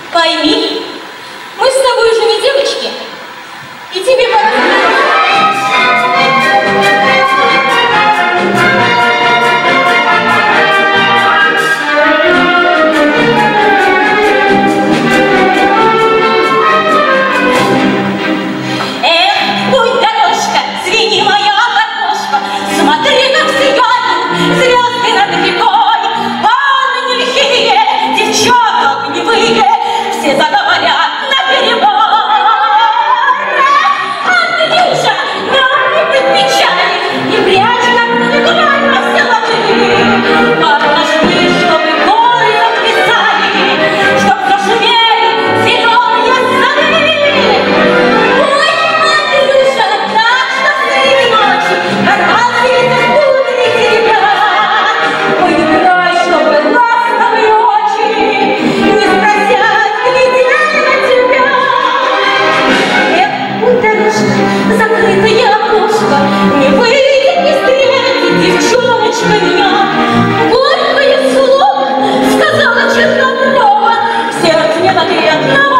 Пойми, мы с тобой уже не девочки, и тебе пора. Все заговорят наперебой. Андрюша, мертвый под печали, не прячь на грань поцелуй. Подожди, чтобы горы отписали, чтоб зашумели зеленые сады. Ой, Андрюша, так что среди ночи развеется пудры серебра. Ой, играй, чтобы ласковые очи не спросят. Закрытое окошко, не выйдет, не встретит девчоночка меня. Горькое слово сказала Черноброва, в сердце нет ответного.